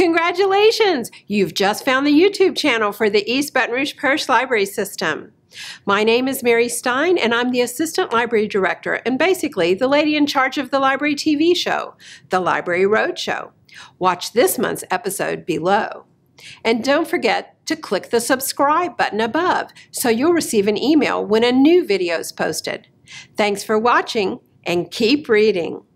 Congratulations! You've just found the YouTube channel for the East Baton Rouge Parish Library System. My name is Mary Stein, and I'm the Assistant Library Director and basically the lady in charge of the library TV show, The Library Roadshow. Watch this month's episode below. And don't forget to click the subscribe button above so you'll receive an email when a new video is posted. Thanks for watching and keep reading.